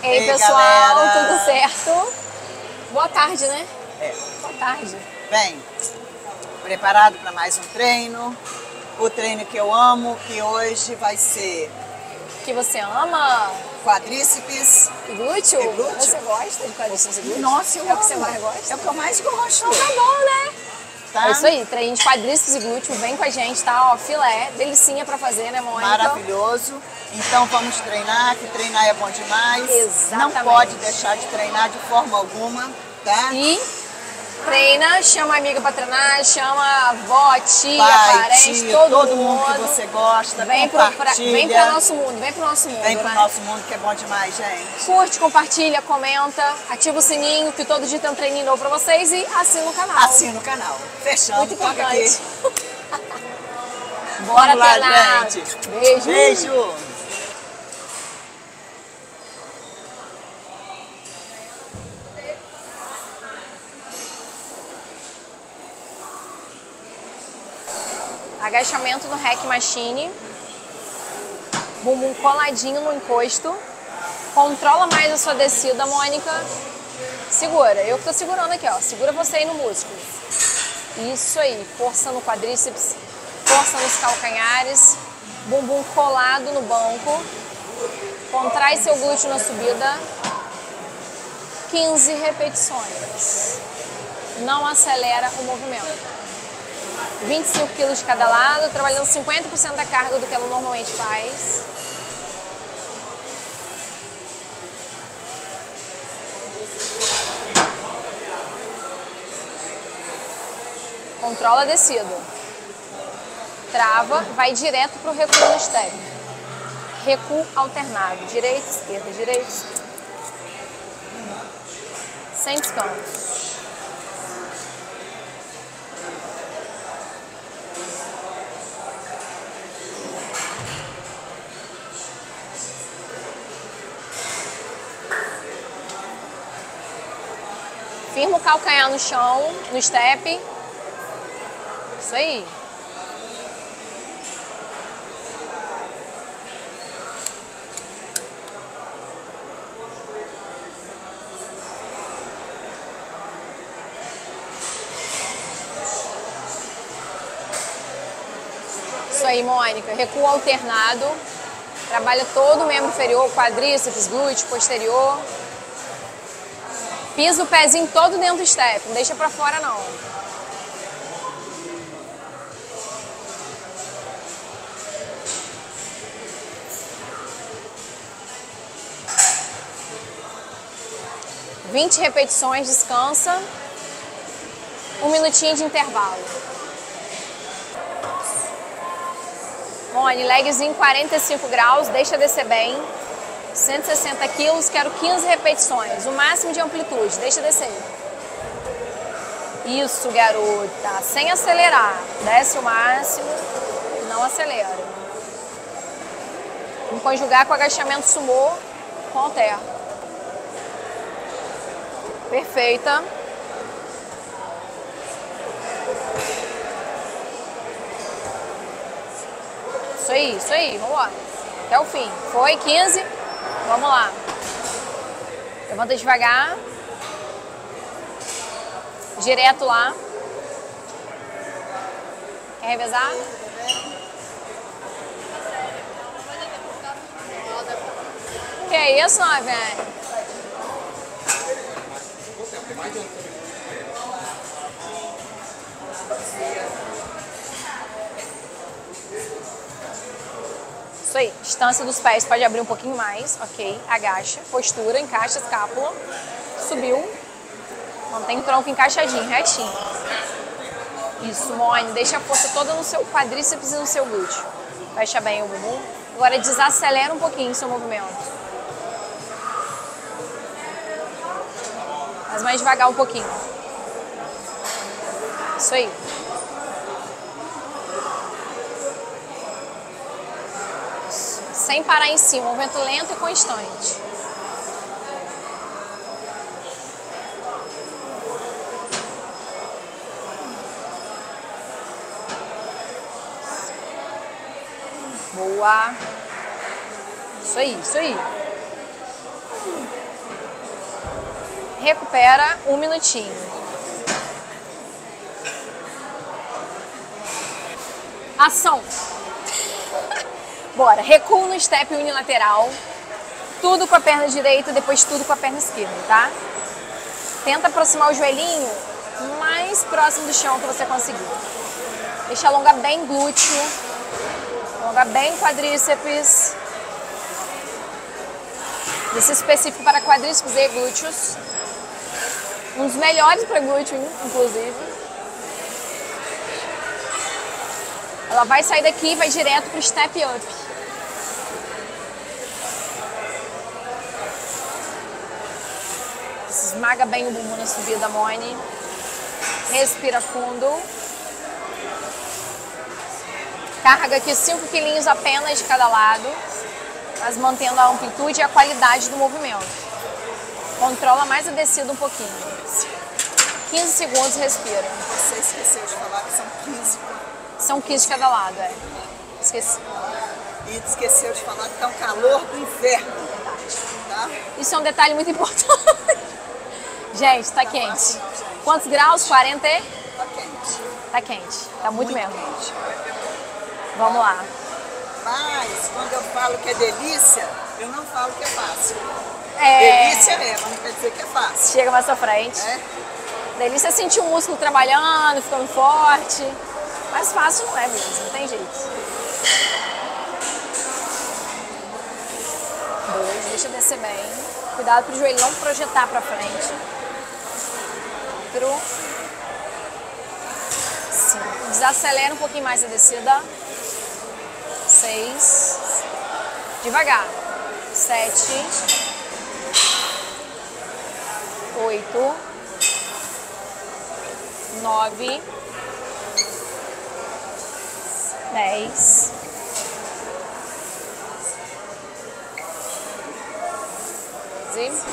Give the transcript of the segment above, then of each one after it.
Ei, pessoal, galera. Tudo certo? Boa tarde, né? É. Boa tarde. Bem, preparado para mais um treino. O treino que eu amo, que hoje vai ser... Que você ama? Quadríceps. E glúteo? E glúteo. Você gosta de quadríceps e glúteo? Nossa, eu amo. É o que você mais gosta? É o que eu mais gosto. Então tá bom, né? Tá? É isso aí, treino de quadríceps e glúteo, vem com a gente, tá? Ó, filé, delicinha pra fazer, né, Mônica? Maravilhoso. Então vamos treinar, que treinar é bom demais. Exatamente. Não pode deixar de treinar de forma alguma, tá? E treina, chama a amiga pra treinar, chama a avó, tia, pai, parente, tia, todo mundo que você gosta, vem compartilha. Vem pro nosso mundo, vem pro nosso mundo, Vem pro né? nosso mundo que é bom demais, gente. Curte, compartilha, comenta, ativa o sininho, que todo dia tem um treininho novo pra vocês e assina o canal. Assina o canal. Fechamos. Muito importante. Bora lá, treinar. gente. Beijo. Beijo. Agachamento no Hack Machine. Bumbum coladinho no encosto. Controla mais a sua descida, Mônica. Segura. Eu que tô segurando aqui, ó. Segura você aí no músculo. Isso aí. Força no quadríceps. Força nos calcanhares. Bumbum colado no banco. Contrai seu glúteo na subida. 15 repetições. Não acelera o movimento. 25 quilos de cada lado, trabalhando 50% da carga do que ela normalmente faz. Controla a descida. Trava, vai direto para o recuo no step. Recuo alternado. Direita, esquerda, direita, esquerda. Sem descanso. Firma o calcanhar no chão, no step. Isso aí. Isso aí, Mônica. Recuo alternado. Trabalha todo o membro inferior, quadríceps, glúteo, posterior. Pisa o pezinho todo dentro do step, não deixa pra fora não. (20 repetições, descansa. 1 minutinho de intervalo. Mônica, legzinho 45 graus, deixa descer bem. 160 quilos, quero 15 repetições, o máximo de amplitude, deixa descer. Isso, garota, sem acelerar, desce o máximo, não acelera. Vamos conjugar com agachamento sumô com halter. Perfeita. Isso aí, vamos lá. Até o fim. Foi, 15. Vamos lá. Levanta devagar. Direto lá. Quer revezar? Que é isso, velho? Isso aí, distância dos pés pode abrir um pouquinho mais, ok, agacha, postura, encaixa a escápula, subiu, mantém o tronco encaixadinho, retinho. Isso, Mônica, deixa a força toda no seu quadríceps e no seu glúteo. Fecha bem o bumbum. Agora desacelera um pouquinho o seu movimento. Faz mais devagar um pouquinho. Isso aí. Sem parar em cima, movimento lento e constante. Boa. Isso aí, isso aí. recupera 1 minutinho. Ação. Bora, recuo no step unilateral. Tudo com a perna direita, depois tudo com a perna esquerda, tá? Tenta aproximar o joelhinho mais próximo do chão que você conseguir. Deixa alongar bem glúteo, alongar bem quadríceps. Esse específico para quadríceps e glúteos. Um dos melhores para glúteo, inclusive. Ela vai sair daqui e vai direto para o step up. Esmaga bem o bumbum na subida, Moni. Respira fundo. Carga aqui 5 quilinhos apenas de cada lado, mas mantendo a amplitude e a qualidade do movimento. Controla mais a descida um pouquinho. 15 segundos, respira. Você esqueceu de falar que são 15. São 15 de cada lado, é. Esqueci. E esqueceu de falar que tá um calor do inferno. Tá? Isso é um detalhe muito importante. Gente, tá quente. Fácil, não, gente. Quantos graus? 40? Tá quente. Tá quente. Tá muito mesmo. Quente. Vamos lá. Mas, quando eu falo que é delícia, eu não falo que é fácil. É. Delícia é, mas não quer dizer que é fácil. Chega mais pra frente. É? Delícia é sentir o músculo trabalhando, ficando forte. Mas fácil não é mesmo, não tem jeito. 2, deixa eu descer bem. Cuidado pro joelho não projetar pra frente. 4, 5. Desacelera um pouquinho mais a descida. 6. Devagar. 7. 8. 9. 10. 11.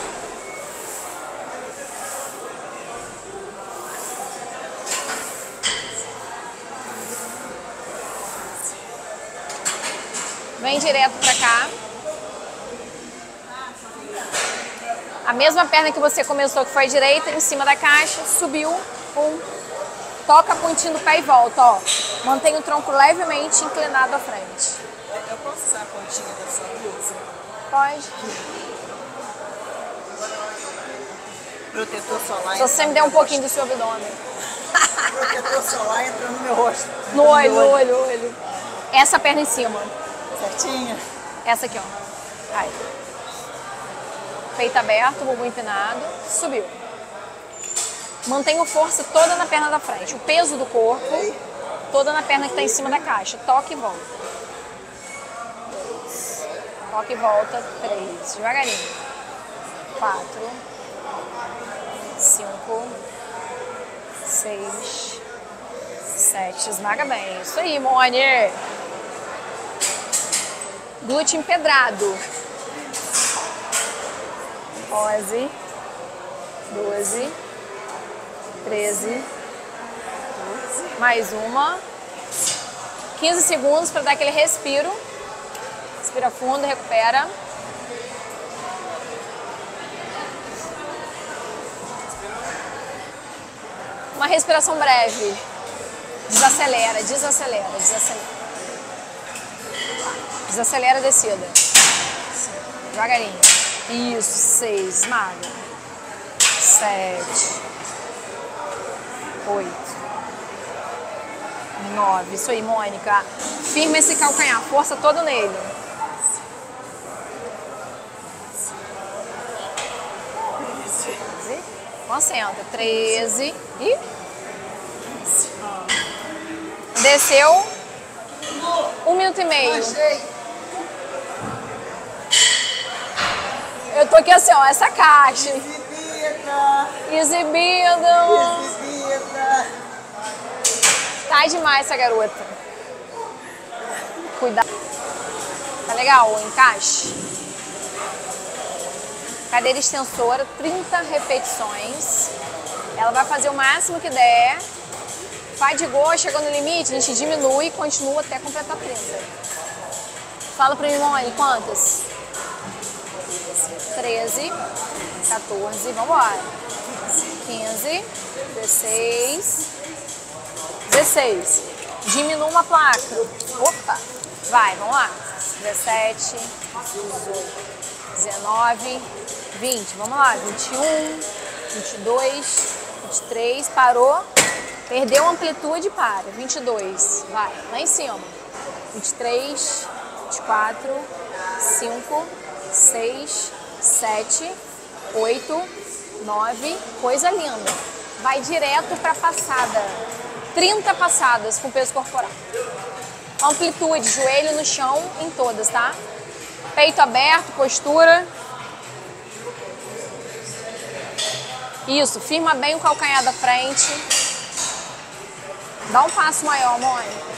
12. Vem direto pra cá. A mesma perna que você começou, que foi a direita, em cima da caixa, subiu, pum. Toca a pontinha do pé e volta, ó. Mantém o tronco levemente inclinado à frente. Eu posso usar a pontinha da sua blusa? Pode. Protetor solar. Só você me der um pouquinho do seu abdômen. Protetor solar entra no meu rosto. No olho, no olho, no olho. Essa perna em cima. Certinha? Essa aqui, ó. Aí. Peito aberto, bumbum empinado. Subiu. Mantenha força toda na perna da frente. O peso do corpo, toda na perna que está em cima da caixa. Toca e volta. 2. Toca e volta. 3. Devagarinho. 4. 5. 6. 7. Esmaga bem. Isso aí, Moni. Glúteo empedrado. 11. 12. 13. Mais uma. 15 segundos para dar aquele respiro. Respira fundo, recupera. Uma respiração breve. Desacelera, desacelera, desacelera. Desacelera a descida. Devagarinho. Isso, 6. Esmaga. 7. 8. 9. Isso aí, Mônica. Firma esse calcanhar. Força todo nele. 13. Concentra. 13. E... Desceu. 1 minuto e meio. Eu tô aqui assim, ó. Essa caixa. Exibido. Tá demais essa garota. Cuidado. Tá legal o encaixe? Cadeira extensora, 30 repetições. Ela vai fazer o máximo que der. Fadigou, chegou no limite, a gente diminui e continua até completar 30. Fala pra mim, Moni, quantas? 13. 13, 14, vamos embora. 15, 16, 16. Diminua uma placa. Opa! Vai, vamos lá. 17, 18, 19, 20. Vamos lá. 21, 22, 23. Parou. Perdeu a amplitude, para. 22. Vai, lá em cima. 23, 24, 5, 6, 7, 8, 9. Coisa linda. Vai direto para passada. 30 passadas com peso corporal. Amplitude, joelho no chão em todas, tá? Peito aberto, postura. Isso, firma bem o calcanhar da frente. Dá um passo maior, Mônica.